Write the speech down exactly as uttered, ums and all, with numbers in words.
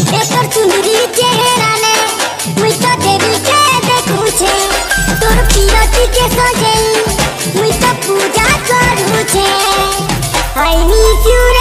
एकर चुंदरी चेहरा ने मुई तो देवी के देखू छे तोर पीरती के सजे मुई तो पूजा करू छे आई मिस यू।